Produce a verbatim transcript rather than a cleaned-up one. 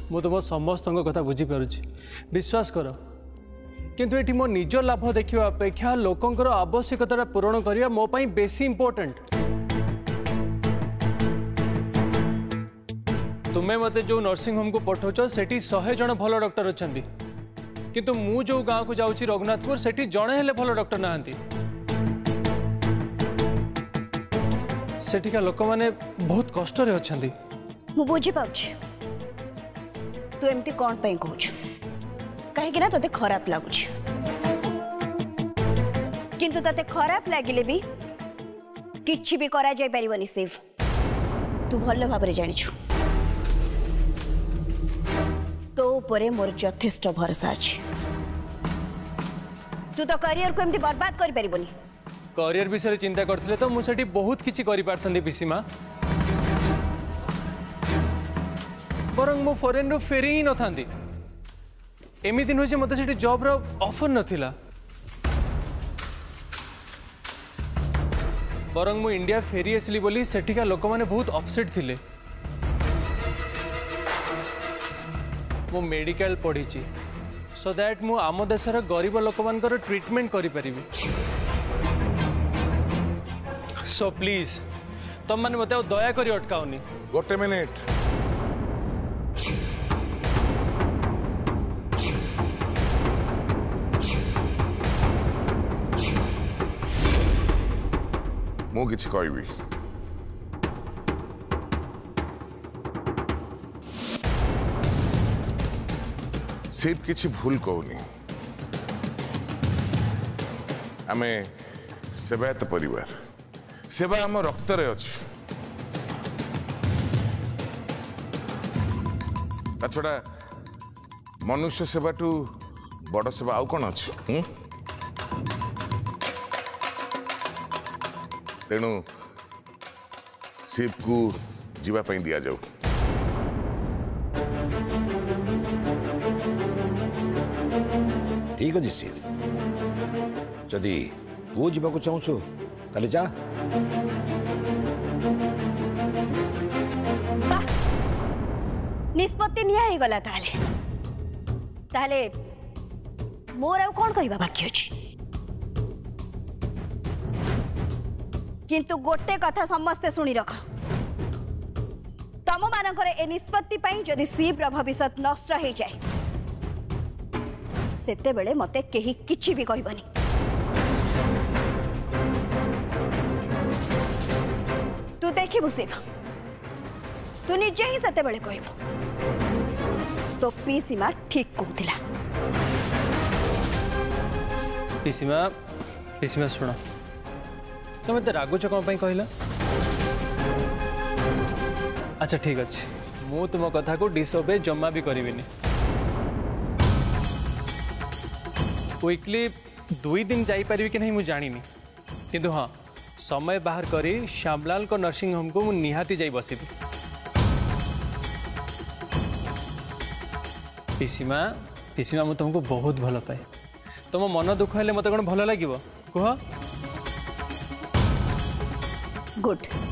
मु तुम समस्त कथा बुझीपार विश्वास कर किंतु ये मो निज लाभ देखा अपेक्षा लोकंर आवश्यकता पूरण करने मो पाई बेसी इंपोर्टेंट। तुम्हें मते जो नर्सिंग होम को पठाउछ सेठी शहे जन भल डॉक्टर अच्छा किंतु मु जो गाँव को जाऊँगी रघुनाथपुर सेठी जड़े हेले भल डॉक्टर नहांती। सेठिका लोक माने बहुत कष्ट रे अछंती। मु बुझी पाउछ तू एमती कौन पे कहूछ कहीं ना तते खराब लगुच किंतु तते खराब लगिले भी किछि भी करा जाय परिवनी सेव तू भल भाव रे जानिछु तो ऊपर मोर यथेष्ट भरोसा अछि। तू तो करियर को एमती बर्बाद करि परिबनी। करियर विषय चिंता करथिले तो मु सेठी बहुत किछि करि पारथंदी पिसीमा बरंग मु फॉरेन रो फेरी ही न थांदी एमिति नुहे मते सेठी जॉब रो ऑफर नथिला बरंग मु इंडिया फेरी आसली बोली सेठिका लोक माने बहुत अपसेट थिले। मु मेडिकल पढ़ी सो दैट मु आम देशर गरीब लोक मानकर ट्रीटमेंट करि परिबी। सो प्लीज तुम मैंने मत दया करी अटकाओनी। गोटे मिनिट मु किछि कहबी सिर्फ किछि भूल कहूनी आमे सेवायत परिवार सेवा आम रक्त रे अछि छड़ा मनुष्य सेवा टू बड़ सेवा आउ कौन अच्छी तेणु शिव को जीवाई दि जाऊ। ठीक अच्छे शिव जदि तू जावाक चाहूँ ताले जा। निष्पत्ति निया ही गला ताले ताले मोर आउ कौन कहबा बाकी अछि किंतु गोटे कथा समस्ते सुनी रख तम मानकर ए निष्पत्ति पई जदि शिव भविष्य नष्ट हो जाए सेते बेले मते केही किछि भी कहबनी। तू देखिबु शिव तू निजे ही सेते बेले कहबु तो पीसीमा ठीक कहूतिला। पीसीमा पीसीमा सुन तुम तो रागुच कौन पाई कहला। अच्छा ठीक अच्छे मु तुम कथा को डिसओबे जमा भी करिविनी। वीकली दुई दिन जाई परिबी कि नहीं मु जानिनी किंतु हाँ समय बाहर करी श्यामलाल को नर्सिंग होम को मु निहाती जाई बसिबी। पीसीमा पीसीमा मु तुमको बहुत भल पाए तुम मन दुख हेले मते कोन भल लागिवो कह। गुड